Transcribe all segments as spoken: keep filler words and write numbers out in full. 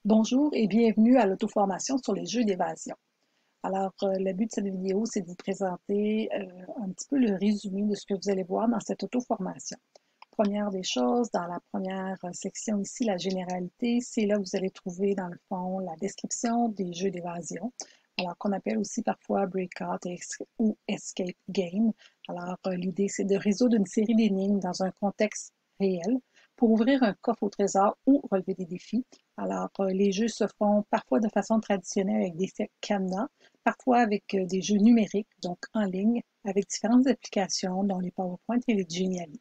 Bonjour et bienvenue à l'auto-formation sur les jeux d'évasion. Alors, euh, le but de cette vidéo, c'est de vous présenter euh, un petit peu le résumé de ce que vous allez voir dans cette auto-formation. Première des choses, dans la première section ici, la généralité, c'est là que vous allez trouver dans le fond la description des jeux d'évasion, alors qu'on appelle aussi parfois breakout ou escape game. Alors, euh, l'idée, c'est de résoudre une série d'énigmes dans un contexte réel pour ouvrir un coffre au trésor ou relever des défis. Alors, euh, les jeux se font parfois de façon traditionnelle avec des cadenas, parfois avec euh, des jeux numériques, donc en ligne, avec différentes applications, dont les PowerPoint et les Geniali.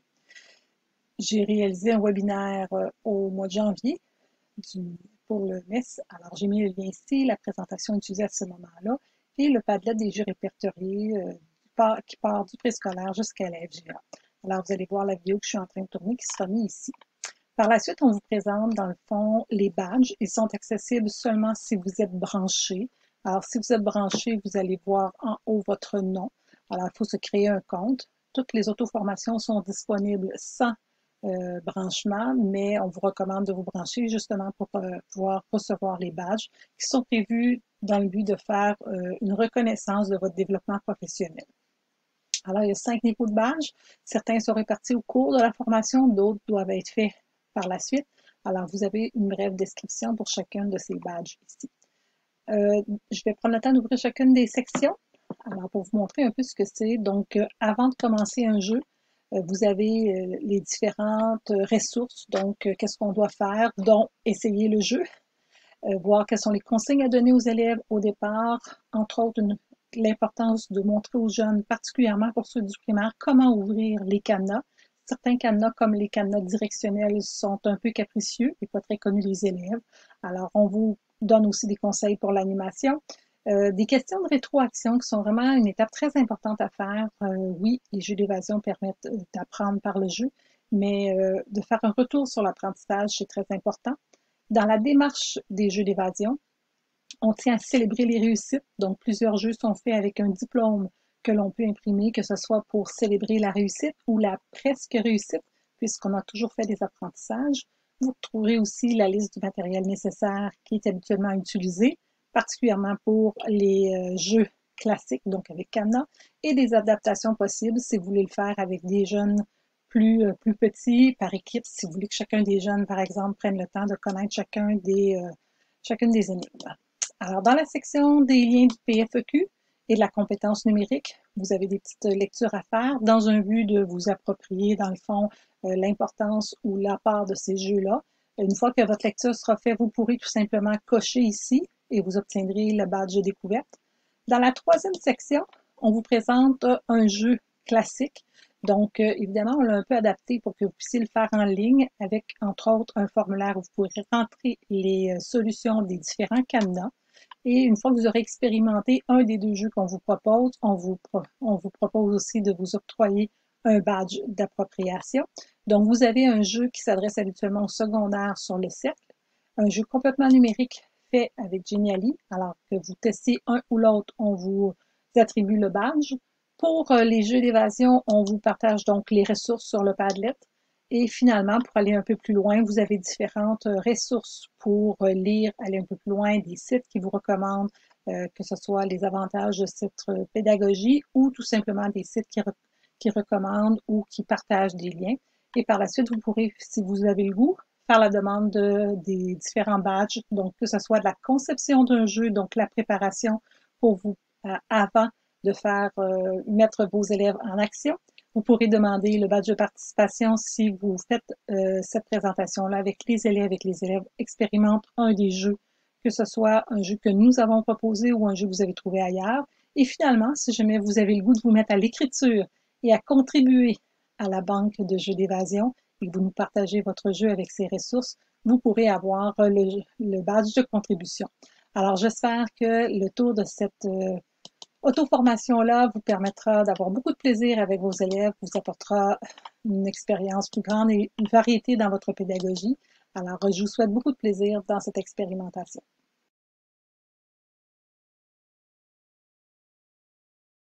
J'ai réalisé un webinaire euh, au mois de janvier du, pour le M E S. Alors, j'ai mis le lien ici, la présentation utilisée à ce moment-là, et le Padlet des jeux répertoriés euh, part, qui part du préscolaire jusqu'à la F G A. Alors, vous allez voir la vidéo que je suis en train de tourner qui sera mise ici. Par la suite, on vous présente dans le fond les badges. Ils sont accessibles seulement si vous êtes branché. Alors, si vous êtes branché, vous allez voir en haut votre nom. Alors, il faut se créer un compte. Toutes les auto-formations sont disponibles sans euh, branchement, mais on vous recommande de vous brancher justement pour euh, pouvoir recevoir les badges qui sont prévus dans le but de faire euh, une reconnaissance de votre développement professionnel. Alors, il y a cinq niveaux de badges. Certains sont répartis au cours de la formation, d'autres doivent être faits par la suite. Alors, vous avez une brève description pour chacun de ces badges ici. Euh, je vais prendre le temps d'ouvrir chacune des sections. Alors, pour vous montrer un peu ce que c'est. Donc, euh, avant de commencer un jeu, euh, vous avez euh, les différentes ressources. Donc, euh, qu'est-ce qu'on doit faire, dont essayer le jeu, euh, voir quelles sont les consignes à donner aux élèves au départ, entre autres l'importance de montrer aux jeunes, particulièrement pour ceux du primaire, comment ouvrir les cadenas. Certains cadenas, comme les cadenas directionnels, sont un peu capricieux et pas très connus des élèves. Alors, on vous donne aussi des conseils pour l'animation. Euh, des questions de rétroaction qui sont vraiment une étape très importante à faire. Euh, oui, les jeux d'évasion permettent d'apprendre par le jeu, mais euh, de faire un retour sur l'apprentissage, c'est très important. Dans la démarche des jeux d'évasion, on tient à célébrer les réussites. Donc, plusieurs jeux sont faits avec un diplôme que l'on peut imprimer, que ce soit pour célébrer la réussite ou la presque réussite, puisqu'on a toujours fait des apprentissages. Vous trouverez aussi la liste du matériel nécessaire qui est habituellement utilisé, particulièrement pour les euh, jeux classiques, donc avec cadenas, et des adaptations possibles si vous voulez le faire avec des jeunes plus, euh, plus petits, par équipe, si vous voulez que chacun des jeunes, par exemple, prenne le temps de connaître chacun des, euh, chacune des énigmes. Alors, dans la section des liens du P F E Q et de la compétence numérique, vous avez des petites lectures à faire dans un but de vous approprier, dans le fond, euh, l'importance ou la part de ces jeux-là. Une fois que votre lecture sera faite, vous pourrez tout simplement cocher ici et vous obtiendrez le badge de découverte. Dans la troisième section, on vous présente un jeu classique. Donc, euh, évidemment, on l'a un peu adapté pour que vous puissiez le faire en ligne avec, entre autres, un formulaire où vous pourrez rentrer les solutions des différents cadenas. Et une fois que vous aurez expérimenté un des deux jeux qu'on vous propose, on vous, on vous propose aussi de vous octroyer un badge d'appropriation. Donc, vous avez un jeu qui s'adresse habituellement au secondaire sur le cercle, un jeu complètement numérique fait avec Geniali. Alors que vous testez un ou l'autre, on vous attribue le badge. Pour les jeux d'évasion, on vous partage donc les ressources sur le Padlet. Et finalement, pour aller un peu plus loin, vous avez différentes ressources pour lire, aller un peu plus loin, des sites qui vous recommandent, euh, que ce soit les avantages de cette pédagogie ou tout simplement des sites qui, re qui recommandent ou qui partagent des liens. Et par la suite, vous pourrez, si vous avez le goût, faire la demande de, des différents badges, donc que ce soit de la conception d'un jeu, donc la préparation pour vous euh, avant de faire euh, mettre vos élèves en action. Vous pourrez demander le badge de participation si vous faites euh, cette présentation-là avec les élèves et que les élèves expérimentent un des jeux, que ce soit un jeu que nous avons proposé ou un jeu que vous avez trouvé ailleurs. Et finalement, si jamais vous avez le goût de vous mettre à l'écriture et à contribuer à la banque de jeux d'évasion et que vous nous partagez votre jeu avec ces ressources, vous pourrez avoir le, le badge de contribution. Alors, j'espère que le tour de cette euh, auto-formation-là vous permettra d'avoir beaucoup de plaisir avec vos élèves, vous apportera une expérience plus grande et une variété dans votre pédagogie. Alors, je vous souhaite beaucoup de plaisir dans cette expérimentation.